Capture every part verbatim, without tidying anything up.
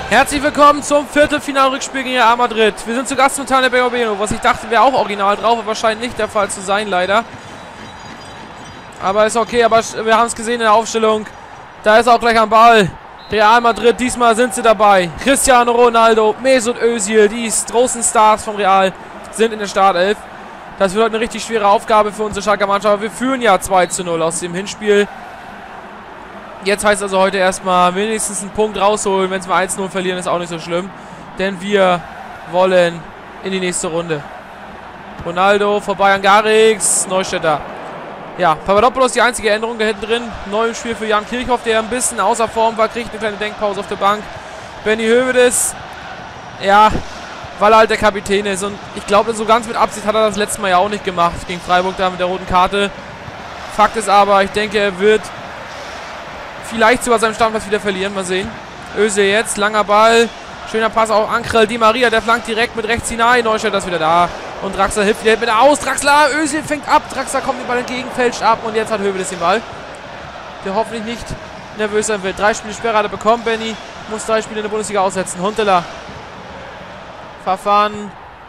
Herzlich willkommen zum Viertelfinal-Rückspiel gegen Real Madrid. Wir sind zu Gast im Tane Bernabeu, was ich dachte, wäre auch original drauf, aber scheint nicht der Fall zu sein, leider. Aber ist okay, aber wir haben es gesehen in der Aufstellung. Da ist auch gleich am Ball. Real Madrid, diesmal sind sie dabei. Cristiano Ronaldo, Mesut Özil, die großen Stars von Real sind in der Startelf. Das wird heute eine richtig schwere Aufgabe für unsere Schalker Mannschaft, aber wir führen ja zwei zu null aus dem Hinspiel. Jetzt heißt also heute erstmal wenigstens einen Punkt rausholen. Wenn wir eins null verlieren, ist auch nicht so schlimm. Denn wir wollen in die nächste Runde. Ronaldo vorbei an Garrix. Neustädter. Ja, Papadopoulos die einzige Änderung da hinten drin. Neu im Spiel für Jan Kirchhoff, der ein bisschen außer Form war. Kriegt eine kleine Denkpause auf der Bank. Benny Hövedes. Ja, weil er halt der Kapitän ist. Und ich glaube, so ganz mit Absicht hat er das letzte Mal ja auch nicht gemacht. Gegen Freiburg da mit der roten Karte. Fakt ist aber, ich denke, er wird vielleicht sogar seinen Stammplatz wieder verlieren. Mal sehen. Özil jetzt. Langer Ball. Schöner Pass auf Angel Di Maria. Der flankt direkt mit rechts hinein. Neustädter ist wieder da. Und Draxler hilft wieder mit aus. Draxler. Özil fängt ab. Draxler kommt den Ball entgegen. Fälscht ab. Und jetzt hat Hövedes den Ball. Der hoffentlich nicht nervös sein wird. Drei Spiele Sperre hat er bekommen. Benny muss drei Spiele in der Bundesliga aussetzen. Huntelaar. Verfahren.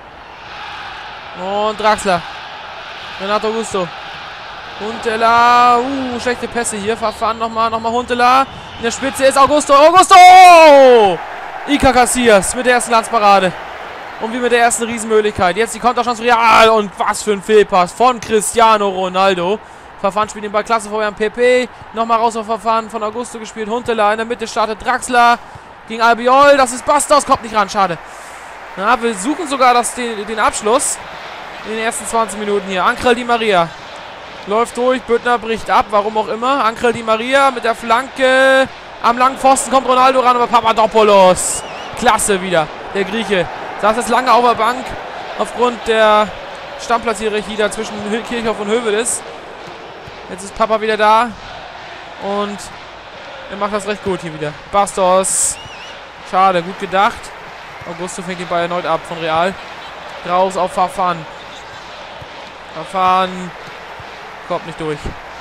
Und Draxler. Renato Augusto. Huntelaar, uh, schlechte Pässe hier. Verfahren nochmal, nochmal Huntelaar. In der Spitze ist Augusto. Augusto! Iker Casillas mit der ersten Landsparade. Und wie mit der ersten Riesenmöglichkeit. Jetzt die Konterchance Real. Und was für ein Fehlpass von Cristiano Ronaldo. Verfahren spielt den Ball klasse vorher an Pepe. Nochmal raus auf Verfahren von Augusto gespielt. Huntelaar in der Mitte startet Draxler gegen Albiol. Das ist Bastos, kommt nicht ran, schade. Na, wir suchen sogar das, den, den Abschluss in den ersten zwanzig Minuten hier. Angel Di Maria. Läuft durch, Büttner bricht ab, warum auch immer. Angel Di Maria mit der Flanke. Am langen Pfosten kommt Ronaldo ran, aber Papadopoulos. Klasse wieder, der Grieche. Saß jetzt lange auf der Bank aufgrund der Stammplatzhierarchie da zwischen Kirchhoff und Hövedes. Jetzt ist Papa wieder da. Und er macht das recht gut hier wieder. Bastos. Schade, gut gedacht. Augusto fängt den Ball erneut ab von Real. Raus auf Verfahren. Verfahren. Kommt nicht durch.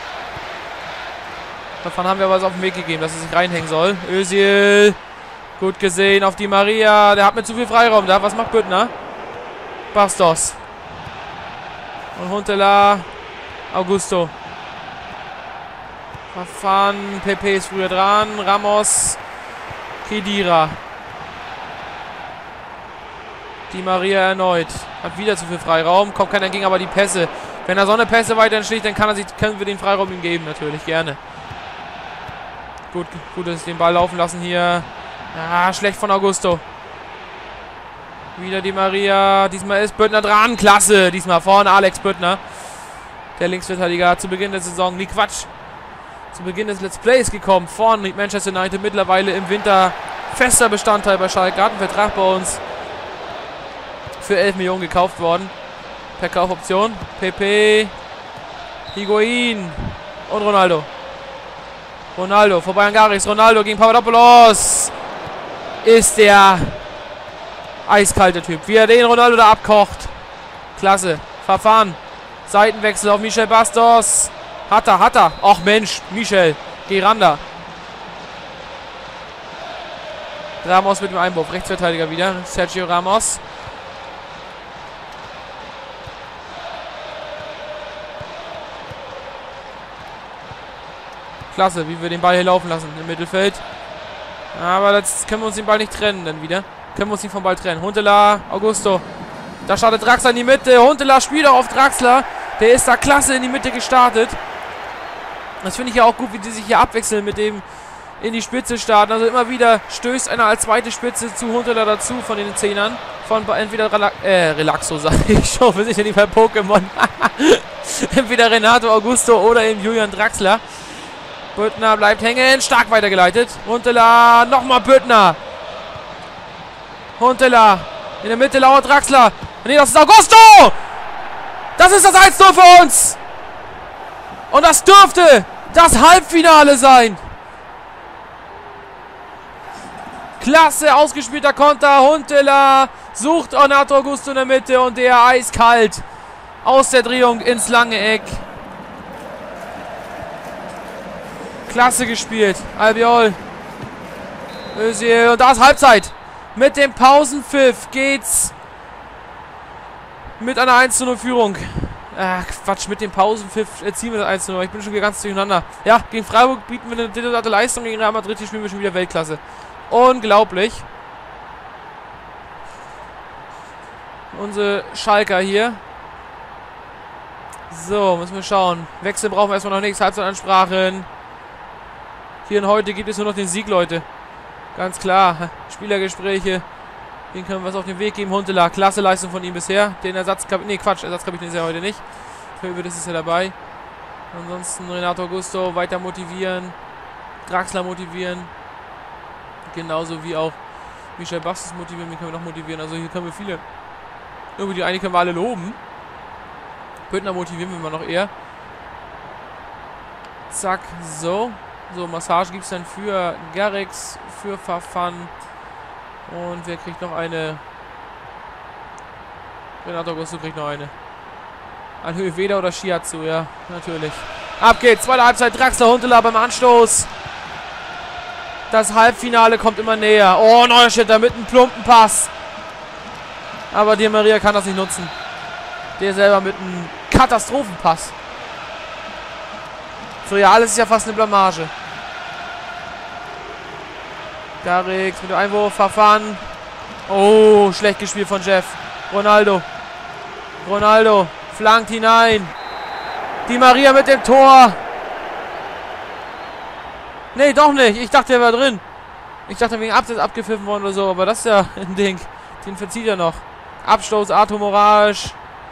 Davon haben wir was auf den Weg gegeben, dass er sich reinhängen soll. Özil. Gut gesehen auf Di Maria. Der hat mir zu viel Freiraum da. Was macht Büttner? Bastos. Und Huntelaar. Augusto. Verfahren. Pepe ist früher dran. Ramos. Khedira. Di Maria erneut. Hat wieder zu viel Freiraum. Kommt keiner gegen, aber die Pässe. Wenn er so eine Pässe weiterhin schlägt, dann kann er sich, können wir den Freiraum ihm geben, natürlich, gerne. Gut, gut, dass den Ball laufen lassen hier. Ja, schlecht von Augusto. Wieder Di Maria. Diesmal ist Büttner dran. Klasse. Diesmal vorne Alex Büttner. Der Linksverteidiger hat zu Beginn der Saison, nie Quatsch, zu Beginn des Let's Plays gekommen. Vorne mit Manchester United, mittlerweile im Winter fester Bestandteil bei Schalke. Hat einen Vertrag bei uns für elf Millionen gekauft worden. Per Kaufoption. Pepe. Higuain. Und Ronaldo. Ronaldo. Vorbei an Garrix. Ronaldo gegen Papadopoulos. Ist der eiskalte Typ. Wie er den Ronaldo da abkocht. Klasse. Verfahren. Seitenwechsel auf Michel Bastos. Hat er, hat er. Och Mensch. Michel. Giranda. Ramos mit dem Einwurf. Rechtsverteidiger wieder. Sergio Ramos. Klasse, wie wir den Ball hier laufen lassen im Mittelfeld. Aber jetzt können wir uns den Ball nicht trennen dann wieder. Können wir uns nicht vom Ball trennen. Huntelaar, Augusto. Da startet Draxler in die Mitte. Huntelaar spielt auch auf Draxler. Der ist da klasse in die Mitte gestartet. Das finde ich ja auch gut, wie die sich hier abwechseln mit dem in die Spitze starten. Also immer wieder stößt einer als zweite Spitze zu Huntelaar dazu von den Zehnern. Von entweder Rela äh, Relaxo, sage ich schon. Wir sind ja nicht bei Pokémon. Entweder Renato Augusto oder eben Julian Draxler. Büttner bleibt hängen. Stark weitergeleitet. Huntelaar. Nochmal Büttner. Huntelaar. In der Mitte lauert Draxler. Nee, das ist Augusto. Das ist das eins null für uns. Und das dürfte das Halbfinale sein. Klasse ausgespielter Konter. Huntelaar sucht Renato Augusto in der Mitte. Und der eiskalt aus der Drehung ins lange Eck. Klasse gespielt. Albiol. Özil. Und da ist Halbzeit. Mit dem Pausenpfiff geht's mit einer eins zu null Führung. Ach, Quatsch, mit dem Pausenpfiff erzielen wir das eins zu null. Ich bin schon wieder ganz durcheinander. Ja, gegen Freiburg bieten wir eine desolatte Leistung. Gegen Real Madrid, hier spielen wir schon wieder Weltklasse. Unglaublich. Unsere Schalker hier. So, müssen wir schauen. Wechsel brauchen wir erstmal noch nichts. Halbzeitansprachen. Hier und heute gibt es nur noch den Sieg, Leute. Ganz klar. Spielergespräche. Den können wir was auf den Weg geben. Huntelaar, klasse Leistung von ihm bisher. Den Ersatzkapitän, nee Quatsch, Ersatzkapitän ist er heute nicht. Höwe, das ist ja dabei. Ansonsten Renato Augusto weiter motivieren. Draxler motivieren. Genauso wie auch Michel Bastos motivieren. Den können wir noch motivieren. Also hier können wir viele. Irgendwie die eine können wir alle loben. Pöttner motivieren wir noch eher. Zack, so. So, Massage gibt es dann für Garrix, für Fafan. Und wer kriegt noch eine? Renato Augusto kriegt noch eine. An Höhe Weder oder Shiatsu, ja, natürlich. Ab geht's, zweite Halbzeit, Draxler, Huntelaar beim Anstoß. Das Halbfinale kommt immer näher. Oh, Neustädter mit einem plumpen Pass. Aber Di Maria kann das nicht nutzen. Der selber mit einem Katastrophenpass. Für Real ist es ja fast eine Blamage. Garrix mit dem Einwurf, Fafan. Oh, schlecht gespielt von Jeff. Ronaldo. Ronaldo flankt hinein. Di Maria mit dem Tor. Nee, doch nicht. Ich dachte, er war drin. Ich dachte, wegen Abseits abgepfiffen worden oder so. Aber das ist ja ein Ding. Den verzieht er noch. Abstoß, Arthur Moraes.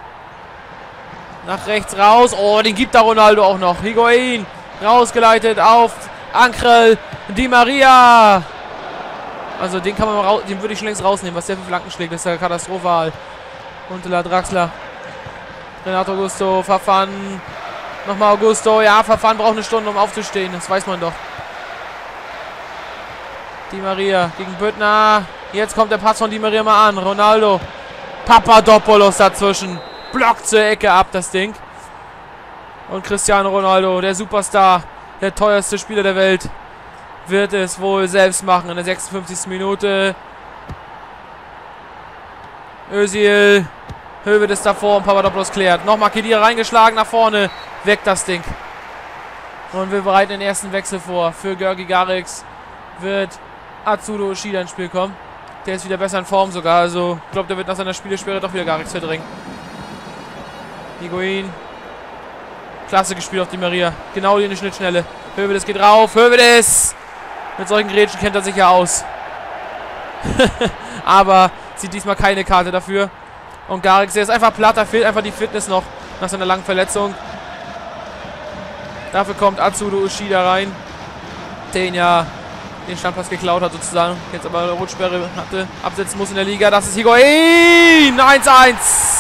Nach rechts raus. Oh, den gibt da Ronaldo auch noch. Higuain. Rausgeleitet auf Ankrel. Di Maria. Also den kann man mal raus, den würde ich schon längst rausnehmen, was der für Flanken schlägt. Das ist ja katastrophal. Huntelaar, Draxler. Renato Augusto, Fafan. Nochmal Augusto. Ja, Fafan braucht eine Stunde, um aufzustehen. Das weiß man doch. Di Maria gegen Pöttner. Jetzt kommt der Pass von Di Maria mal an. Ronaldo. Papadopoulos dazwischen. Blockt zur Ecke ab, das Ding. Und Cristiano Ronaldo, der Superstar, der teuerste Spieler der Welt, wird es wohl selbst machen in der sechsundfünfzigsten Minute. Özil. Höwe ist davor und Papadopoulos klärt. Nochmal Khedira reingeschlagen nach vorne. Weg das Ding. Und wir bereiten den ersten Wechsel vor. Für Georgi Garrix wird Atsudo Ushida ins Spiel kommen. Der ist wieder besser in Form sogar. Also ich glaube, der wird nach seiner Spielesperre doch wieder Garrix verdrängen. Higuain. Klasse gespielt auf Di Maria. Genau in die Schnittschnelle. Höwedes geht rauf. Höwedes. Mit solchen Grätschen kennt er sich ja aus. Aber sieht diesmal keine Karte dafür. Und Garrix, der ist einfach platt. Da fehlt einfach die Fitness noch nach seiner langen Verletzung. Dafür kommt Atsudo Ushida rein. Den ja den Stammplatz geklaut hat sozusagen. Jetzt aber eine Rotsperre hatte. Absetzen muss in der Liga. Das ist Higuain. eins eins.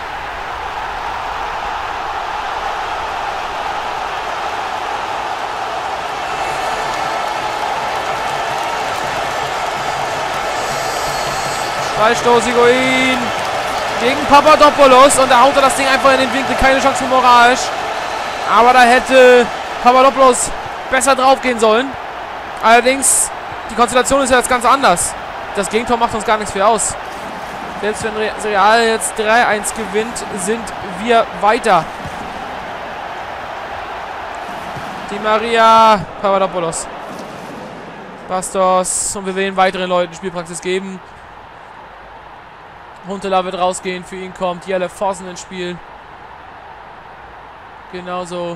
Freistoß Higuain gegen Papadopoulos und da haut er das Ding einfach in den Winkel. Keine Chance für Moraes. Aber da hätte Papadopoulos besser drauf gehen sollen. Allerdings, die Konstellation ist ja jetzt ganz anders. Das Gegentor macht uns gar nichts viel aus. Selbst wenn Real jetzt drei eins gewinnt, sind wir weiter. Di Maria, Papadopoulos. Bastos. Und wir werden weiteren Leuten Spielpraxis geben. Huntelaar wird rausgehen, für ihn kommt Jelle Vossen ins Spiel. Genauso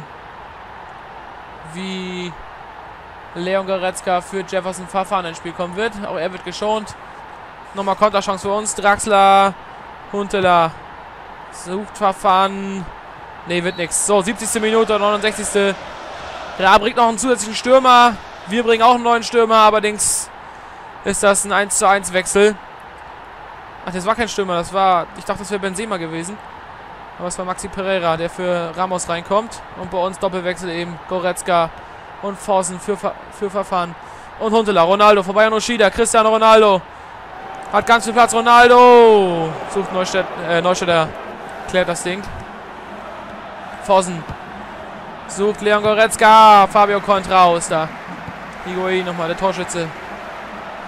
wie Leon Goretzka für Jefferson Fafan ins Spiel kommen wird. Auch er wird geschont. Nochmal Konterchance für uns. Draxler, Huntelaar. Sucht Fafan. Ne, wird nichts. So, siebzigste Minute, neunundsechzigste Real bringt noch einen zusätzlichen Stürmer. Wir bringen auch einen neuen Stürmer. Allerdings ist das ein eins zu eins Wechsel. Ach, das war kein Stürmer, das war, ich dachte, das wäre Benzema gewesen. Aber es war Maxi Pereira, der für Ramos reinkommt. Und bei uns Doppelwechsel eben Goretzka und Vossen für, für Fafan. Und Huntelaar, Ronaldo, vorbei an Ushida, Cristiano Ronaldo. Hat ganz viel Platz, Ronaldo. Sucht Neustädt, äh, Neustädter, klärt das Ding. Vossen. Sucht Leon Goretzka, Fabio Contrao ist da. Higuain nochmal, der Torschütze.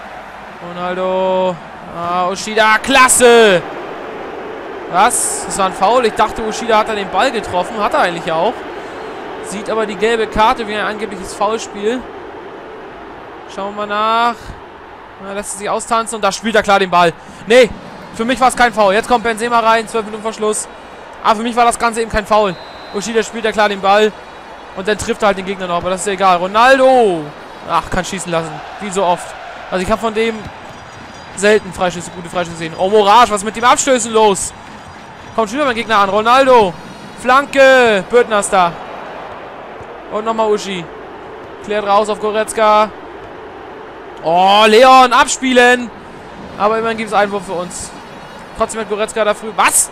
Ronaldo. Ah, Ushida. Klasse! Was? Das war ein Foul. Ich dachte, Ushida hat da den Ball getroffen. Hat er eigentlich auch. Sieht aber die gelbe Karte wie ein angebliches Foulspiel. Schauen wir nach. Er lässt sich austanzen und da spielt er klar den Ball. Nee, für mich war es kein Foul. Jetzt kommt Benzema rein, zwölf Minuten vor Schluss. Aber für mich war das Ganze eben kein Foul. Ushida spielt ja klar den Ball. Und dann trifft er halt den Gegner noch, aber das ist ja egal. Ronaldo! Ach, kann schießen lassen. Wie so oft. Also ich habe von dem selten Freischüsse, gute Freischüsse gesehen. Oh, Morage, was ist mit dem Abstößen los? Kommt schon wieder mein Gegner an. Ronaldo! Flanke! Bürtner ist da. Und nochmal Uschi. Klärt raus auf Goretzka. Oh, Leon, abspielen! Aber immerhin gibt es Einwurf für uns. Trotzdem hat Goretzka da früh... Was?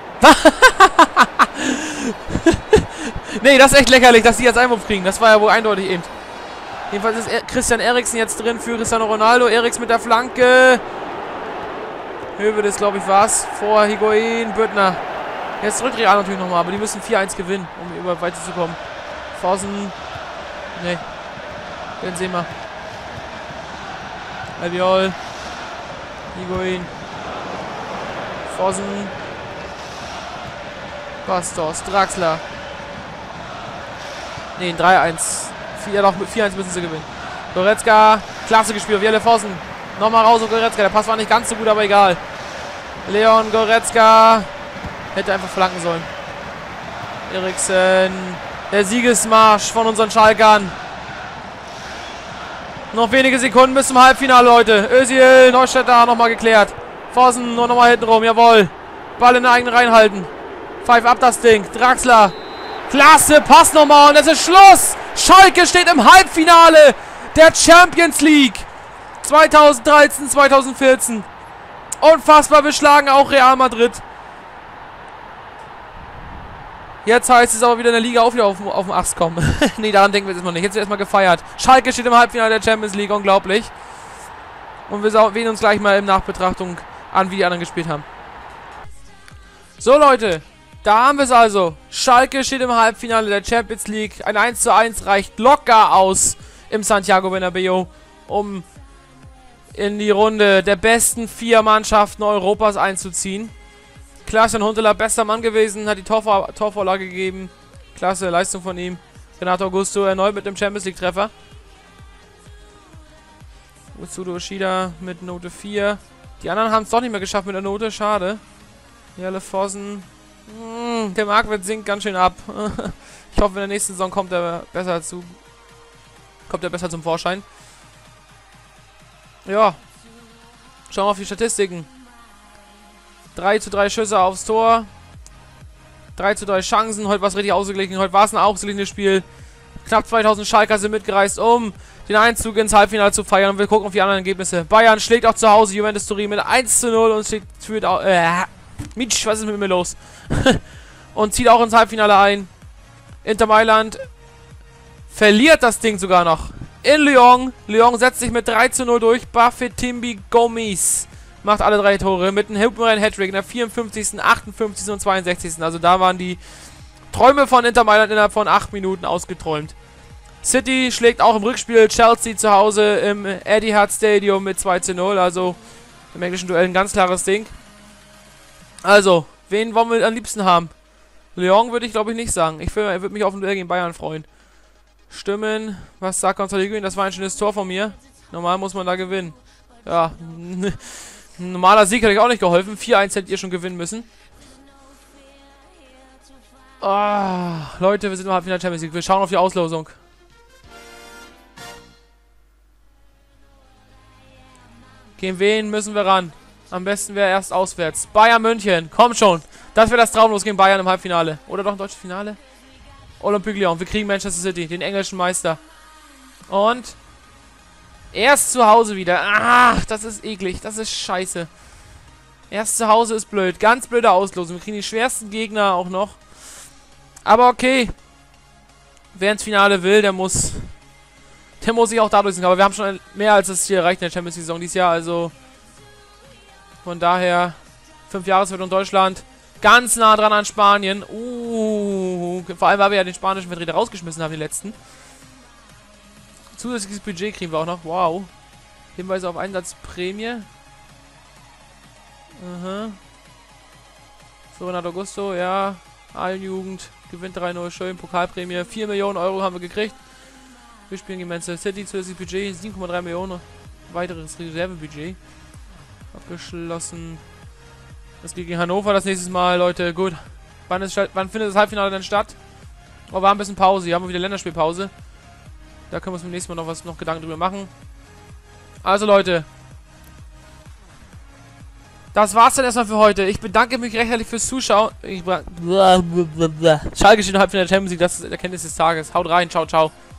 Nee, das ist echt lächerlich, dass die jetzt Einwurf kriegen. Das war ja wohl eindeutig eben. Jedenfalls ist er Christian Eriksen jetzt drin für Cristiano Ronaldo. Eriksen mit der Flanke. Höwe, das glaube ich war's. Vor Higuain, Bürtner. Jetzt drückt Real natürlich nochmal, aber die müssen vier eins gewinnen, um über weiterzukommen. Fossen. Nee. Benzema. Albiol. Higuain. Fossen. Bastos. Draxler. Ne, drei eins. vier eins müssen sie gewinnen. Goretzka. Klasse gespielt. Vielle Fossen. Nochmal raus auf Goretzka. Der Pass war nicht ganz so gut, aber egal. Leon Goretzka. Hätte einfach flanken sollen. Eriksen. Der Siegesmarsch von unseren Schalkern. Noch wenige Sekunden bis zum Halbfinale, Leute. Özil, Neustädter nochmal geklärt. Fossen nur nochmal hinten rum. Jawohl. Ball in der eigenen reinhalten. Pfeif ab das Ding. Draxler. Klasse. Pass nochmal. Und es ist Schluss. Schalke steht im Halbfinale der Champions League. zweitausenddreizehn, zweitausendvierzehn. Unfassbar beschlagen auch Real Madrid. Jetzt heißt es aber wieder in der Liga auch wieder auf, auf den Ast kommen. Nee, daran denken wir jetzt erstmal nicht. Jetzt wird erstmal gefeiert. Schalke steht im Halbfinale der Champions League. Unglaublich. Und wir sehen uns gleich mal in Nachbetrachtung an, wie die anderen gespielt haben. So, Leute. Da haben wir es also. Schalke steht im Halbfinale der Champions League. Ein eins zu eins reicht locker aus im Santiago Bernabéu, um in die Runde der besten vier Mannschaften Europas einzuziehen. Klaas-Jan Huntelaar, bester Mann gewesen, hat die Torvor Torvorlage gegeben. Klasse Leistung von ihm. Renato Augusto erneut mit dem Champions League Treffer. Utsudo Ushida mit Note vier. Die anderen haben es doch nicht mehr geschafft mit der Note, schade. Jelle Fossen. Mm, der Marktwert sinkt ganz schön ab. Ich hoffe, in der nächsten Saison kommt er besser zu. Kommt er besser zum Vorschein. Ja. Schauen wir auf die Statistiken. drei zu drei Schüsse aufs Tor. drei zu drei Chancen. Heute war es richtig ausgeglichen. Heute war es ein ausgeglichenes Spiel. Knapp zweitausend Schalker sind mitgereist, um den Einzug ins Halbfinale zu feiern. Und wir gucken auf die anderen Ergebnisse. Bayern schlägt auch zu Hause Juventus Turin mit eins zu null und steht führt auch. Äh, Mitsch, was ist mit mir los? Und zieht auch ins Halbfinale ein. Inter Mailand verliert das Ding sogar noch. In Lyon. Lyon setzt sich mit drei zu null durch. Bafétimbi Gomis macht alle drei Tore mit einem hyperreinen Hattrick in der vierundfünfzigsten, achtundfünfzigsten und zweiundsechzigsten Also da waren die Träume von Inter Mailand innerhalb von acht Minuten ausgeträumt. City schlägt auch im Rückspiel Chelsea zu Hause im Etihad Stadium mit zwei zu null. Also im englischen Duell ein ganz klares Ding. Also, wen wollen wir am liebsten haben? Lyon würde ich glaube ich nicht sagen. Ich würde mich auf ein Duell gegen Bayern freuen. Stimmen. Was sagt Gonzalo Higuain? Das war ein schönes Tor von mir. Normal muss man da gewinnen. Ja, ein normaler Sieg hätte ich auch nicht geholfen. vier eins hättet ihr schon gewinnen müssen. Oh, Leute, wir sind im Halbfinale Champions League. Wir schauen auf die Auslosung. Gegen wen müssen wir ran? Am besten wäre erst auswärts. Bayern München, komm schon. Das wäre das Traumlos gegen Bayern im Halbfinale. Oder doch ein deutsches Finale? Olympique Lyon. Wir kriegen Manchester City, den englischen Meister. Und erst zu Hause wieder. Ach, das ist eklig. Das ist scheiße. Erst zu Hause ist blöd. Ganz blöde Auslosung. Wir kriegen die schwersten Gegner auch noch. Aber okay. Wer ins Finale will, der muss... Der muss sich auch dadurch sehen. Aber wir haben schon mehr als das hier erreicht in der Champions League-Saison dieses Jahr. Also von daher fünf Jahreswertung Deutschland. Ganz nah dran an Spanien. Uh, vor allem, weil wir ja den spanischen Vertreter rausgeschmissen haben, die letzten. Zusätzliches Budget kriegen wir auch noch. Wow. Hinweise auf Einsatzprämie. Aha. So, Renato Augusto, ja. A-Jugend, gewinnt drei null, schön, Pokalprämie. vier Millionen Euro haben wir gekriegt. Wir spielen gegen Manchester City, zusätzliches Budget, sieben Komma drei Millionen. Weiteres Reservebudget. Abgeschlossen. Das geht gegen Hannover das nächste Mal, Leute. Gut. Wann, ist, wann findet das Halbfinale denn statt? Oh, wir haben ein bisschen Pause. Hier haben wir wieder Länderspielpause. Da können wir uns beim nächsten Mal noch was noch Gedanken drüber machen. Also, Leute. Das war's dann erstmal für heute. Ich bedanke mich recht herzlich fürs Zuschauen. Ich Schalke steht im Halbfinale der Champions League. Das ist Erkenntnis des Tages. Haut rein. Ciao, ciao.